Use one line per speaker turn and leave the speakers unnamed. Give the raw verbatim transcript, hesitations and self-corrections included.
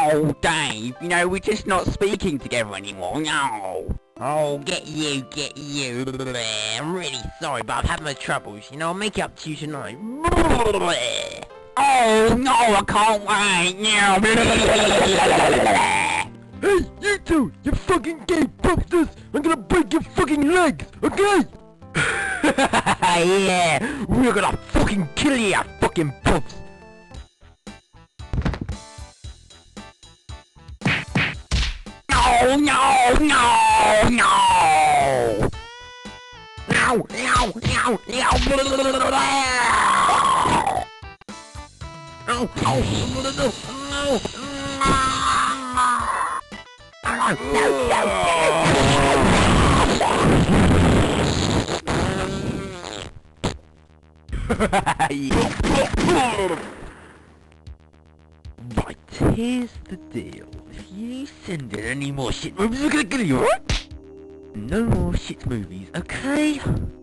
Oh, Dave, you know, we're just not speaking together anymore, no. Oh, get you, get you. I'm really sorry, but I've had my troubles. You know, I'll make it up to you tonight. Oh, no, I can't wait.
Hey, you two, you fucking gay posters! I'm gonna break your fucking legs, okay?
Yeah, we're gonna fucking kill you, you fucking pups. No, no, no, no! No, no, no, no! No, no, no, no, Right, here's the deal. If you send in any more shit movies, we're gonna kill you, alright? No more shit movies, okay?